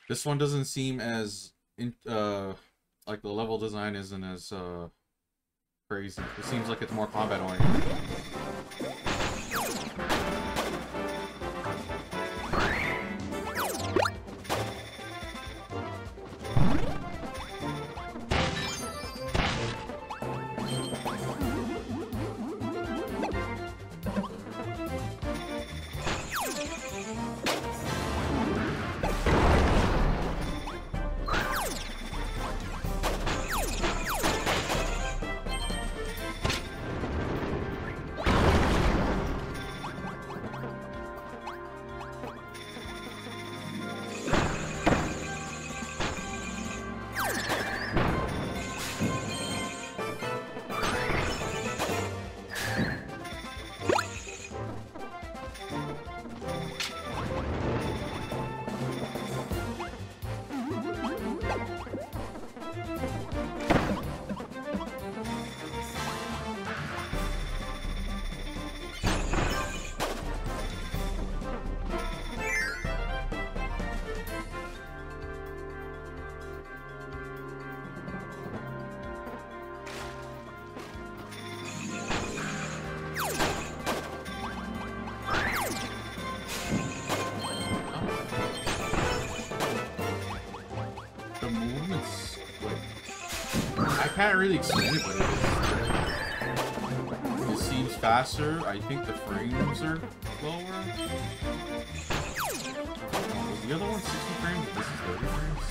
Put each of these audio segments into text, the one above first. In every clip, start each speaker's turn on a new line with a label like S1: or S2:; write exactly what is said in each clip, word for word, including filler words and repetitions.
S1: This one doesn't seem as in, uh like the level design isn't as uh crazy. It seems like it's more combat oriented. I can't really explain it, but it, is, it seems faster. I think the frames are lower. Was the other one sixty frames? This is thirty frames.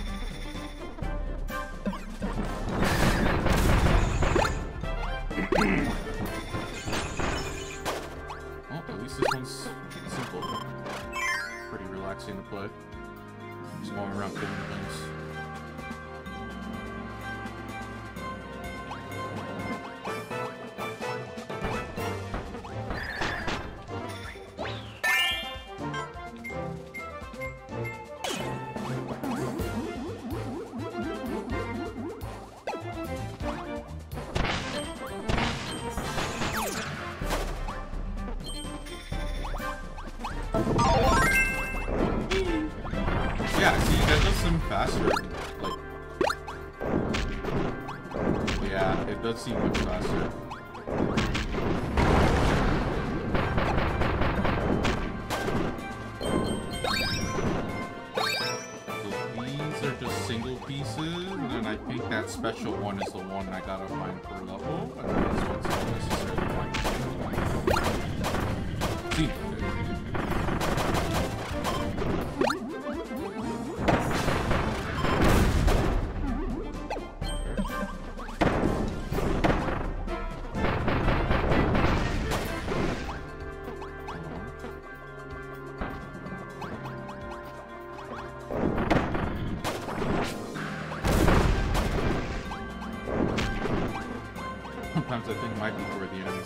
S1: Well, at least this one's simple. Pretty relaxing to play. Just going around killing things. Yeah, see, that does seem faster. Like, yeah, it does seem much faster. So these are just single pieces, and then I think that special one is the one I gotta find per level, and then this one's not necessarily fine. See. Sometimes I think might be for the enemies.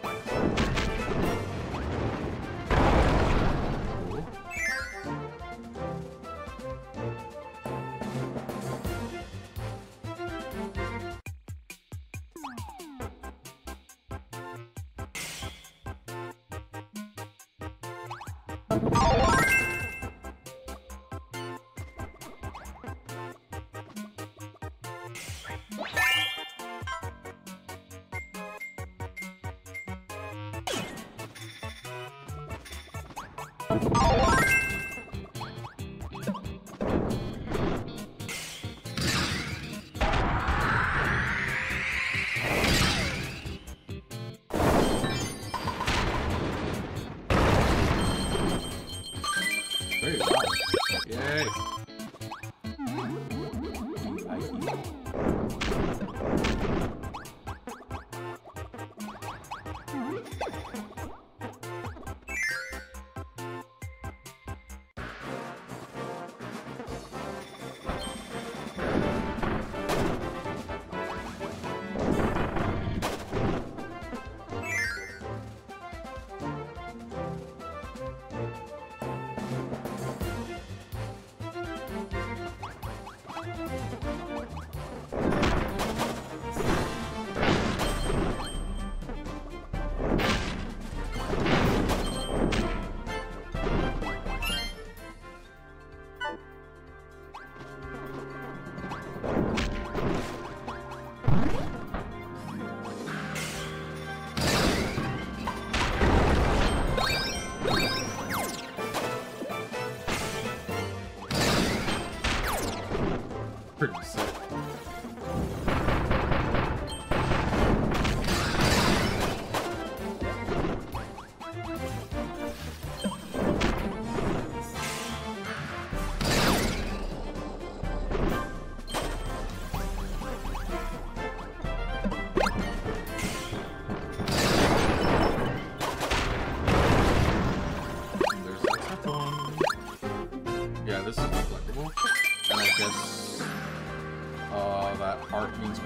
S1: Very loud. Yay!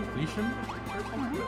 S1: completion or something?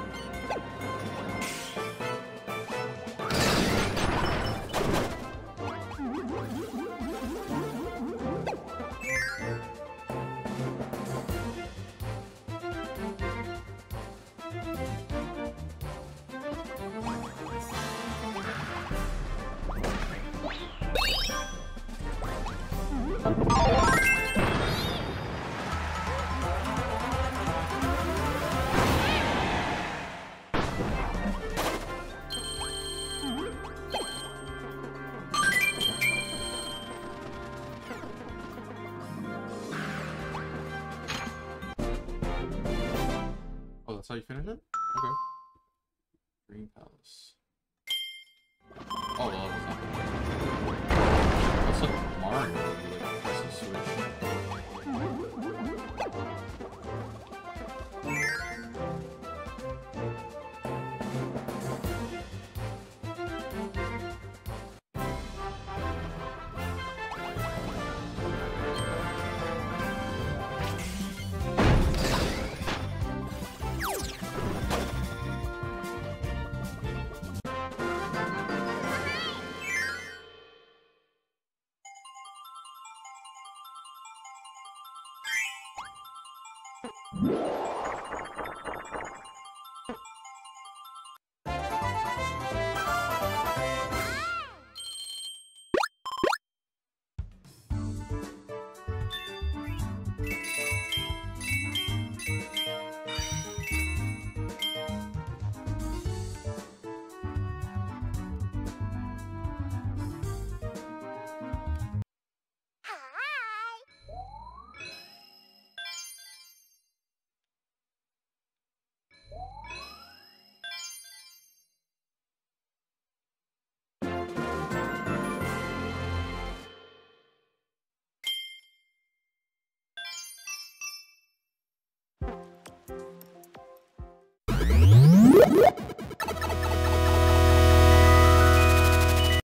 S1: Oh, that's how you finish it? Okay. Green Palace. Oh, well, that's not bad. That's like Mario, you like press the switch. You